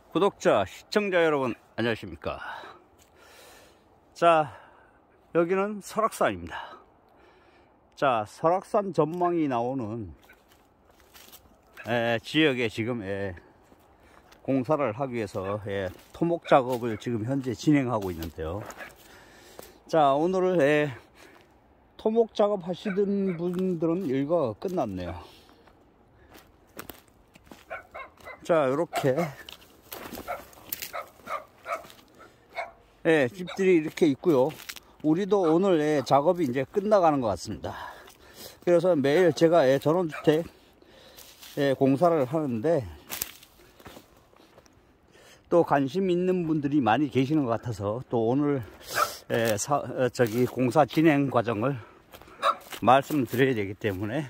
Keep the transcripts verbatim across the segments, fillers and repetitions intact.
구독자, 시청자 여러분 안녕하십니까. 자, 여기는 설악산입니다. 자, 설악산 전망이 나오는 에, 지역에 지금 에, 공사를 하기 위해서 에, 토목 작업을 지금 현재 진행하고 있는데요. 자, 오늘 에, 토목 작업 하시던 분들은 일과가 끝났네요. 자, 이렇게 예, 집들이 이렇게 있고요. 우리도 오늘 예, 작업이 이제 끝나가는 것 같습니다. 그래서 매일 제가 예, 전원주택 예, 공사를 하는데 또 관심 있는 분들이 많이 계시는 것 같아서 또 오늘 예, 사, 어, 저기 공사 진행 과정을 말씀드려야 되기 때문에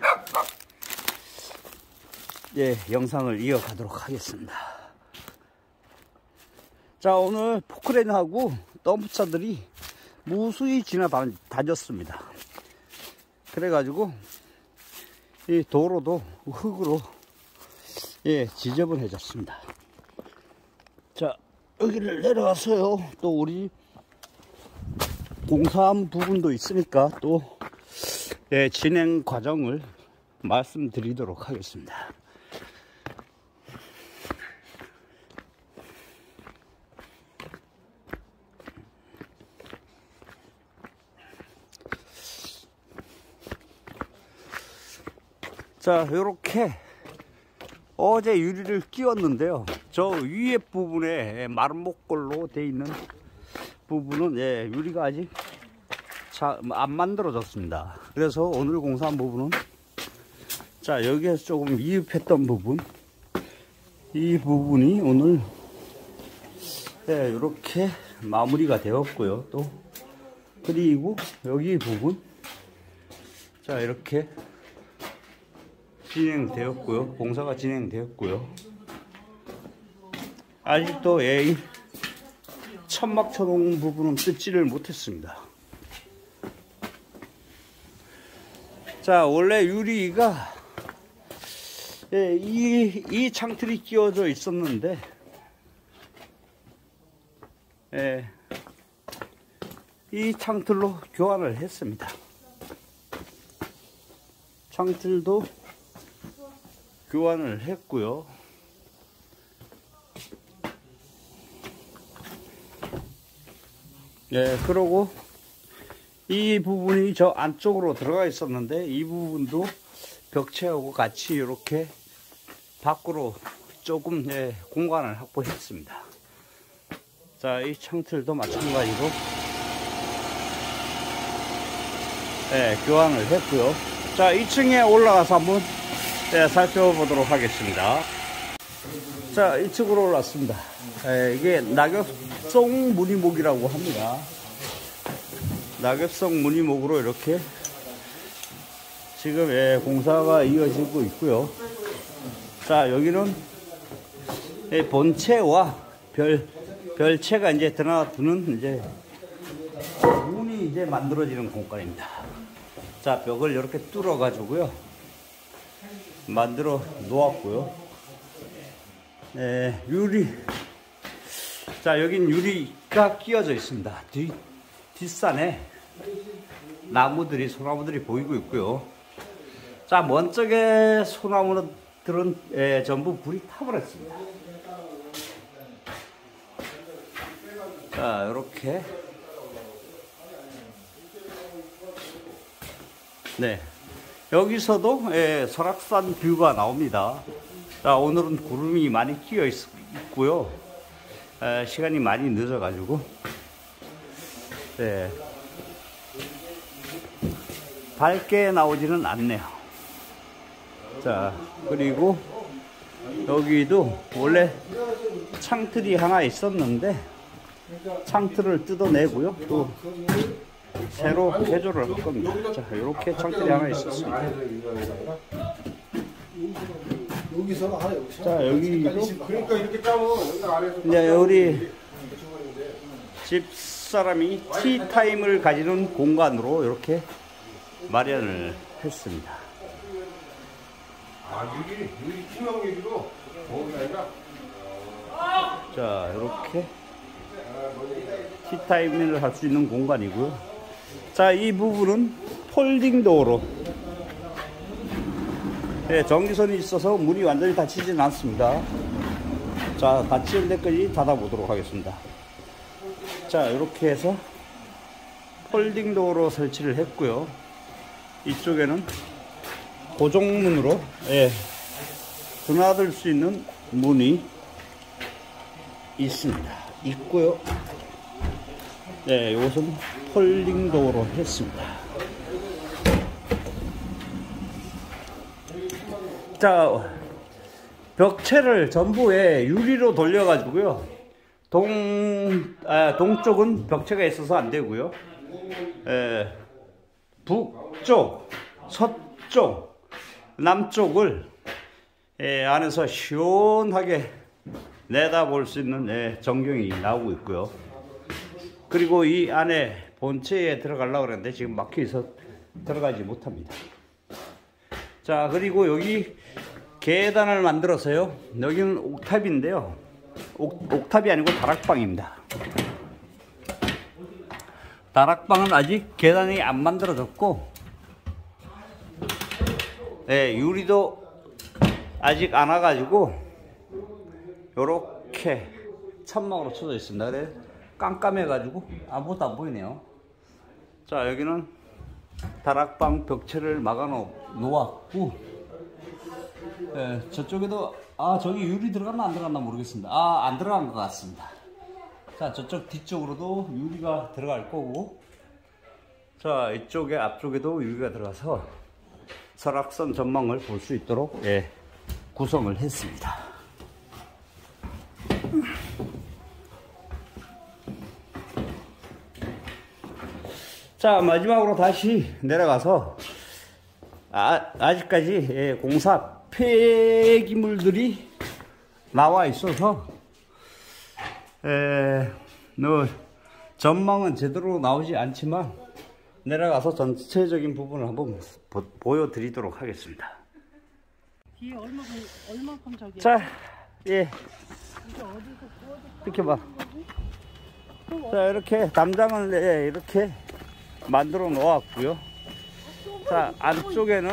예, 영상을 이어가도록 하겠습니다. 자, 오늘 포크레인하고 덤프차들이 무수히 지나다녔습니다. 그래가지고 이 도로도 흙으로 예, 지저분해졌습니다. 자, 여기를 내려와서요, 또 우리 공사한 부분도 있으니까 또 예, 진행 과정을 말씀드리도록 하겠습니다. 자, 요렇게 어제 유리를 끼웠는데요. 저 위에 부분에 마른 목걸로 되어 있는 부분은 예, 유리가 아직 안 만들어졌습니다. 그래서 오늘 공사한 부분은 자, 여기에서 조금 미흡했던 부분, 이 부분이 오늘 예, 이렇게 마무리가 되었고요. 또 그리고 여기 부분 자, 이렇게 진행되었고요. 공사가 진행되었고요. 아직도 예, 천막 쳐놓은 부분은 뜯지를 못했습니다. 자, 원래 유리가 예, 이, 이 창틀이 끼워져 있었는데 예, 이 창틀로 교환을 했습니다. 창틀도 교환을 했고요. 예, 그러고 이 부분이 저 안쪽으로 들어가 있었는데 이 부분도 벽체하고 같이 이렇게 밖으로 조금 예, 공간을 확보했습니다. 자, 이 창틀도 마찬가지로 예, 교환을 했고요. 자, 이 층에 올라가서 한번 네, 살펴보도록 하겠습니다. 자, 이쪽으로 올랐습니다. 에, 이게 낙엽성 무늬목이라고 합니다. 낙엽성 무늬목으로 이렇게 지금 예, 공사가 이어지고 있고요. 자, 여기는 예, 본체와 별, 별체가 이제 드나드는 이제 문이 이제 만들어지는 공간입니다. 자, 벽을 이렇게 뚫어 가지고요. 만들어 놓았고요. 예, 유리. 자, 여긴 유리가 끼워져 있습니다. 뒤, 뒷산에 나무들이, 소나무들이 보이고 있고요. 자, 먼 쪽에 소나무들은 예, 전부 불이 타버렸습니다. 자, 이렇게. 네. 여기서도 예, 설악산 뷰가 나옵니다. 자, 오늘은 구름이 많이 끼어 있, 있고요. 에, 시간이 많이 늦어가지고 예, 밝게 나오지는 않네요. 자, 그리고 여기도 원래 창틀이 하나 있었는데 창틀을 뜯어내고요. 또 새로 개조를 할 겁니다. 자, 이렇게 창틀이 하나 있었습니다. 자, 여기도 그러니까 이렇게 짜면 여기 아래에서 이제 우리 집사람이 티타임을 가지는 공간으로 이렇게 마련을 했습니다. 아, 유리, 유리 투명 유리로 거기가 아니라 자, 이렇게 티타임을 할 수 있는 공간이고요. 자, 이 부분은 폴딩 도어로, 네, 전기선이 있어서 문이 완전히 닫히지는 않습니다. 자, 닫히는 데까지 닫아보도록 하겠습니다. 자, 이렇게 해서 폴딩 도어로 설치를 했고요. 이쪽에는 고정문으로, 예, 드나들 수 있는 문이 있습니다. 있고요. 네, 이것은 폴딩 도어로 했습니다. 자, 벽체를 전부에 유리로 돌려가지고요. 동, 아, 동쪽은 벽체가 있어서 안 되고요. 에, 북쪽, 서쪽, 남쪽을 에, 안에서 시원하게 내다볼 수 있는 에, 전경이 나오고 있고요. 그리고 이 안에 본체에 들어가려고 그랬는데 지금 막혀 있어 들어가지 못합니다. 자, 그리고 여기 계단을 만들어서요. 여기는 옥탑인데요. 옥, 옥탑이 아니고 다락방입니다. 다락방은 아직 계단이 안 만들어졌고, 네, 유리도 아직 안 와가지고 요렇게 천막으로 쳐져 있습니다. 그래 깜깜해가지고 아무것도 안 보이네요. 자, 여기는 다락방 벽체를 막아 놓았고, 네, 저쪽에도, 아, 저기 유리 들어갔나 안 들어갔나 모르겠습니다. 아, 안 들어간 것 같습니다. 자, 저쪽 뒤쪽으로도 유리가 들어갈 거고, 자, 이쪽에 앞쪽에도 유리가 들어가서 설악산 전망을 볼 수 있도록, 예, 구성을 했습니다. 자, 마지막으로 다시 내려가서, 아, 아직까지, 예, 공사 폐기물들이 나와 있어서, 에, 뭐, 전망은 제대로 나오지 않지만, 내려가서 전체적인 부분을 한번 보, 보여드리도록 하겠습니다. 뒤에 얼마큼, 얼마큼 저기. 자, 예. 이렇게 봐. 자, 이렇게 담장을, 예, 이렇게 만들어 놓았고요. 자, 안쪽에는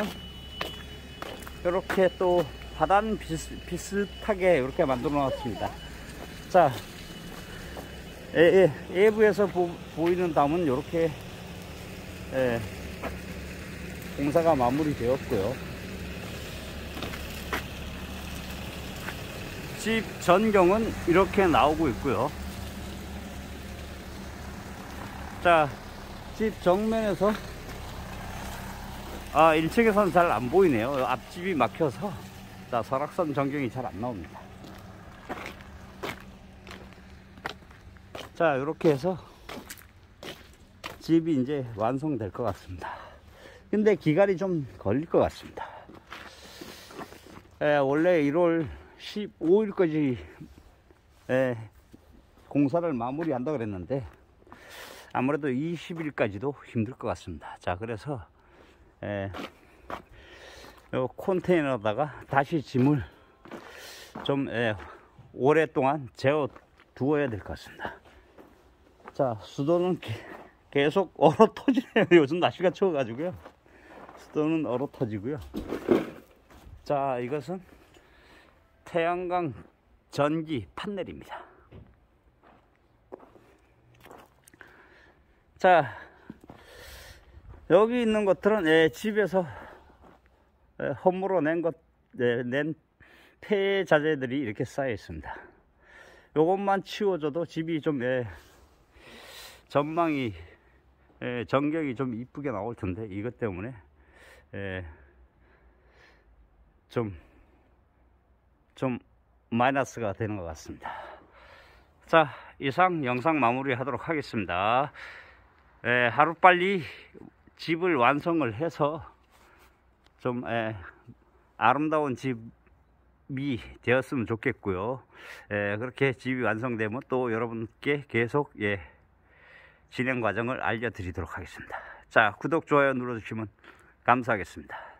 이렇게 또 화단 비슷, 비슷하게 이렇게 만들어 놨습니다. 자, 예, 예, 외부에서 보, 보이는 담은 이렇게, 예, 공사가 마무리 되었고요. 집 전경은 이렇게 나오고 있고요. 자, 집 정면에서, 아, 일 층에서는 잘 안 보이네요. 앞집이 막혀서, 자, 설악산 전경이 잘 안 나옵니다. 자, 이렇게 해서 집이 이제 완성될 것 같습니다. 근데 기간이 좀 걸릴 것 같습니다. 에, 원래 일월 십오일까지 에, 공사를 마무리한다 그랬는데 아무래도 이십일까지도 힘들 것 같습니다. 자, 그래서 에, 요 컨테이너다가 다시 짐을 좀 에, 오랫동안 재워 두어야 될 것 같습니다. 자, 수도는 게, 계속 얼어 터지네요. 요즘 날씨가 추워가지고요. 수도는 얼어 터지고요. 자, 이것은 태양광 전기 판넬입니다. 자, 여기 있는 것들은, 예, 집에서 예, 홈으로 낸 것, 예, 낸 폐자재들이 이렇게 쌓여 있습니다. 요것만 치워줘도 집이 좀, 예, 전망이, 예, 전경이 좀 이쁘게 나올 텐데, 이것 때문에, 예, 좀, 좀 마이너스가 되는 것 같습니다. 자, 이상 영상 마무리 하도록 하겠습니다. 예, 하루빨리 집을 완성을 해서 좀 예, 아름다운 집이 되었으면 좋겠고요. 예, 그렇게 집이 완성되면 또 여러분께 계속 예, 진행 과정을 알려드리도록 하겠습니다. 자, 구독, 좋아요 눌러주시면 감사하겠습니다.